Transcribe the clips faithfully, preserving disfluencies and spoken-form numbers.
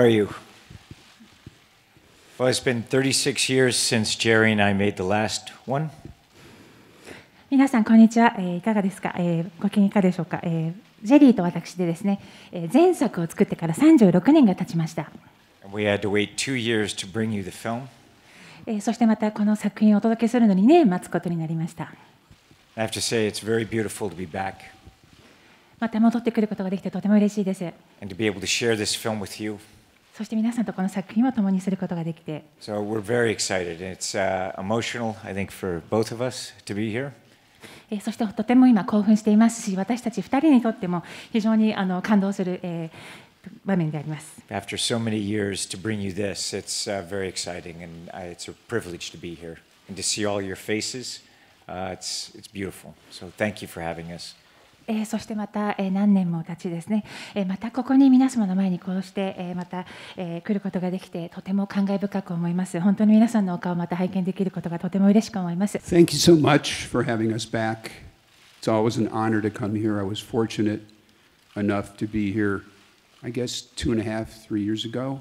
are you? Well, it's been thirty-six years since Jerry and I made the last one. 皆さんこんにちは、えー、いかがですか、えー、ご機嫌いかがでしょうか、えー、ジェリーと私でですね、えー、前作を作ってからさんじゅうろくねんが経ちました。 We had to wait two years to bring you the film. えー、そしてまたこの作品をお届けするのにねん待つことになりました。 I have to say it's very beautiful to be back. また戻ってくることができてとても嬉しいです。 And to be able to share this film with you. そして皆さんとこの作品を共にすることができて。 So we're very excited. It's、uh, emotional, I think, for both of us to be here. えー、そしてとても今興奮していますし、私たちふたりにとっても非常にあの感動する、えー、場面であります。 After so many years to bring you this, it's、uh, very exciting, and I, it's a privilege to be here and to see all your faces. Uh, it's, it's beautiful. So thank you for having us. えー、そしてまた、えー、何年も経ちですね、えー、またここに皆様の前にこうして、えー、また、えー、来ることができてとても感慨深く思います。本当に皆さんのお顔をまた拝見できることがとても嬉しく思います。 Thank you so much for having us back. It's always an honor to come here. I was fortunate enough to be here, I guess, two and a half, three years ago.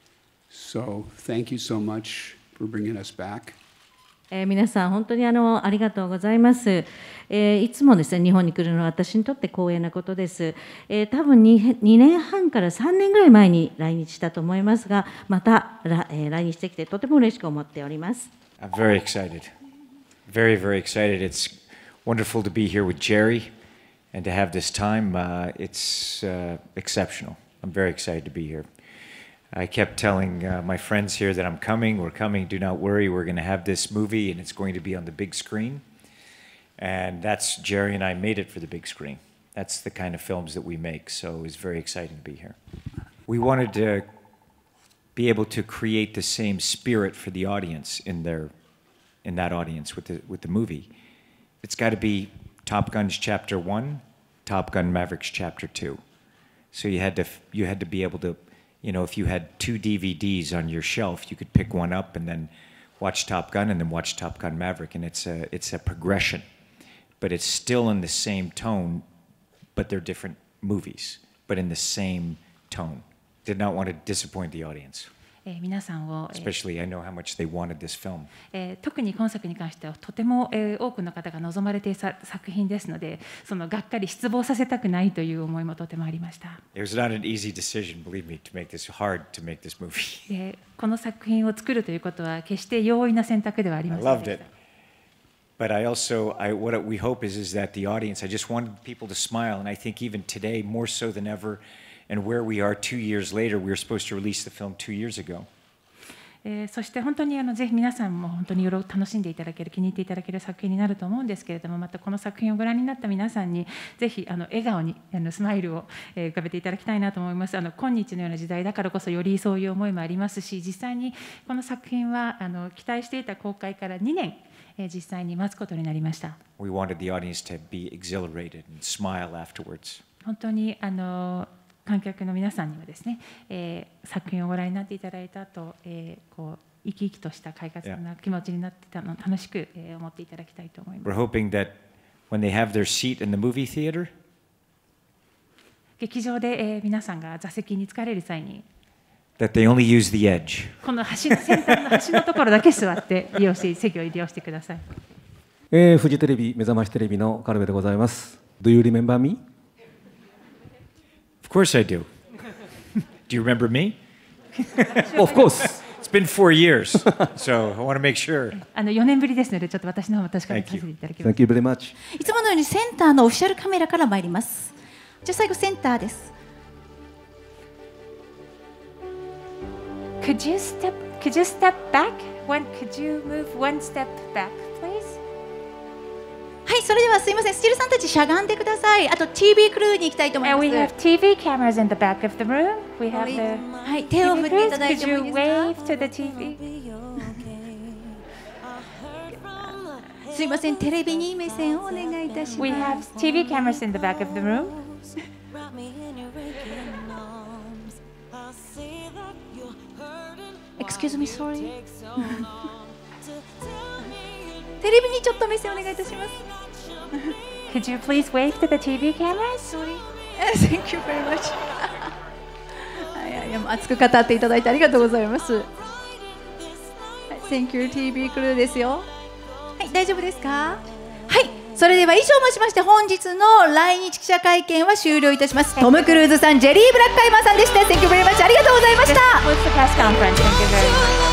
So thank you so much for bringing us back. えー、皆さん本当にあのありがとうございます、えー、いつもですね日本に来るのは私にとって光栄なことです、えー、多分 2, 2年半からさんねんぐらい前に来日したと思いますがまた、えー、来日してきてとても嬉しく思っております。 I'm very excited. Very, very excited. It's wonderful to be here with Jerry and to have this time. Uh, it's、uh, exceptional. I'm very excited to be here. I kept telling uh, my friends here that I'm coming, we're coming, do not worry, we're going to have this movie and it's going to be on the big screen. And that's, Jerry and I made it for the big screen. That's the kind of films that we make, so it's very exciting to be here. We wanted to be able to create the same spirit for the audience in their, in that audience with the, with the movie. It's got to be Top Gun's Chapter one, Top Gun Maverick's Chapter two. So you had to, you had to be able to You know, if you had two D V Ds on your shelf, you could pick one up and then watch Top Gun and then watch Top Gun Maverick. And it's a, it's a progression, but it's still in the same tone, but they're different movies, but in the same tone. Did not want to disappoint the audience. えー、皆さんを、 えー Especially, I know how much they wanted this film. えー、特に今作に関してはとても、えー、多くの方が望まれている作品ですので、そのがっかり失望させたくないという思いもとてもありました。 It was not an easy decision, believe me, to make this hard to make this movie. で、この作品を作るということは決して容易な選択ではありませんでした。 I loved it. But I also, I, what we hope is, is that the audience, I just wanted people to smile, and I think even today, more so than ever, and where we are two years later, we were supposed to release the film two years ago. えー、そして本当にあのぜひ皆さんも本当に楽しんでいただける気に入っていただける作品になると思うんですけれども、またこの作品をご覧になった皆さんにぜひあの笑顔にあのスマイルを、えー、浮かべていただきたいなと思います。あの今日のような時代だからこそよりそういう思いもありますし、実際にこの作品はあの期待していた公開からにねん、えー、実際に待つことになりました。 We wanted the audience to be exhilarated and smile afterwards. 本当にあの観客の皆さんにはですね、えー、作品をご覧になっていただいた後、えー、こう生き生きとした快活な気持ちになってたのを楽しく、えー、思っていただきたいと思います。 We're hoping that when they have their seat in the movie theater, 劇場で、えー、皆さんが座席に疲れる際に、 that they only use the edge. この端先端の端のところだけ座って利用して席を利用してください。 えー、フジテレビ目覚ましテレビの軽部でございます。Do you remember me? Of course I do. Do you remember me? Of course. It's been four years, so I want to make sure. あのよねんぶりですので、ちょっと私の方も確かにさせていただきます。 Thank you very much. いつものようにセンターのオフィシャルカメラから参ります。じゃあ最後センターです。 Could you step, could you step back? When could you move one step back, please? はい、それではすいません、スチールさんたちしゃがんでください。あと ティーブイ クルーに行きたいと思いま And す。 we have ティーブイ cameras in the back of the room. We have the はい、手を振っていただい Could ても you いいですか。 wave to the ティーブイ? すいません、テレビに目線をお願いいたし We ま have す。 ティーブイ cameras in the back of the room. Excuse me, sorry. テレビにちょっと目線お願いいたします。 Could you please wave to the ティーブイ cameras? Sorry. Thank you very much. はいはい。 い、でも熱く語っていただいてありがとうございます。はい、Thank you ティービー クルーですよ。はい、大丈夫ですか。はい、それでは以上もしまして本日の来日記者会見は終了いたします。トム・クルーズさん、ジェリー・ブラックカイマーさんでした。 Thank you very much。 ありがとうございました。 This was the press conference. Thank you very much.